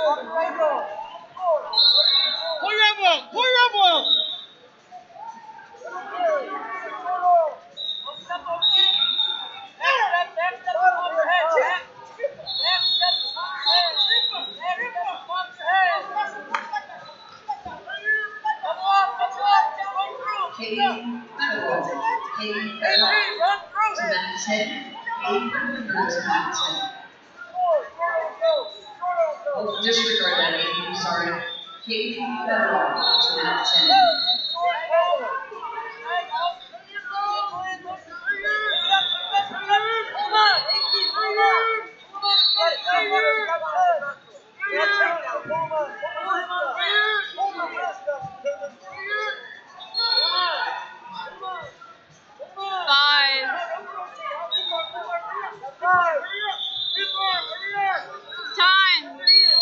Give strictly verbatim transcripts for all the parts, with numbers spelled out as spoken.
Pull your envelope! Pull your envelope! Oh, disregard that, I'm sorry. Katie Federal to mat ten. Time.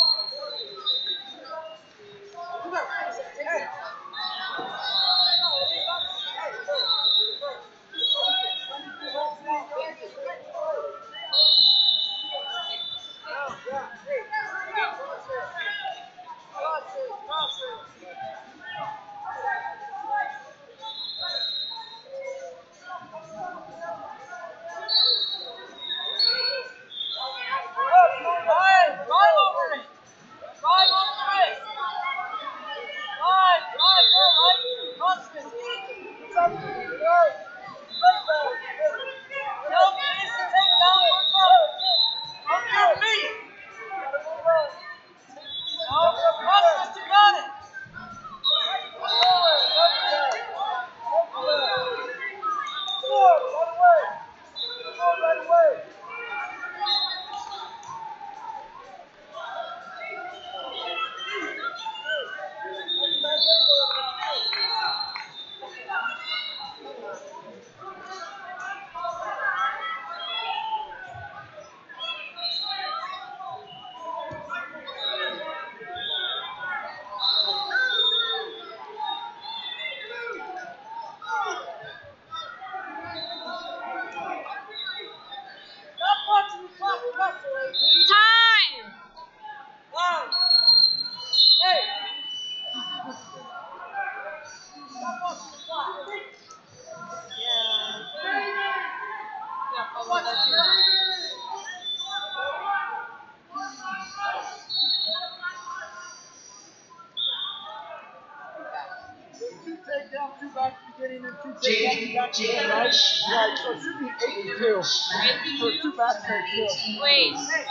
Right, so it should be eight and two. So it's two backs there too. Wait.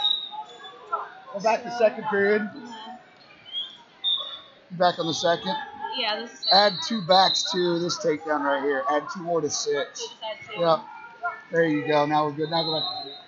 Go back to second period. Back on the second. Yeah, this is Add two backs to this takedown right here. Add two more to six. Yep. There you go. Now we're good. Now go back to two.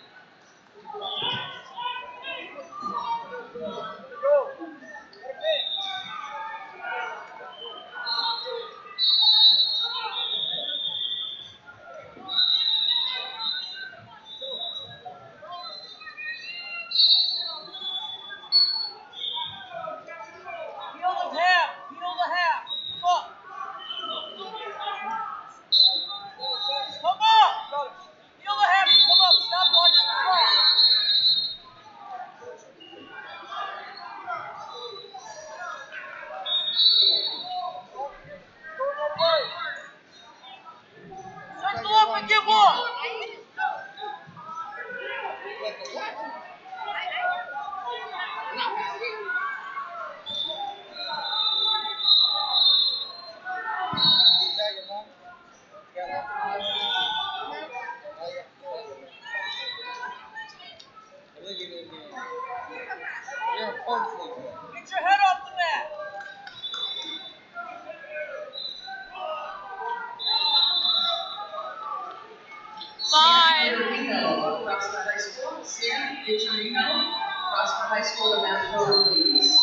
Get your head off the mat. Five. Prosper High School, Sarah Victorino, Prosper High School, about four, please.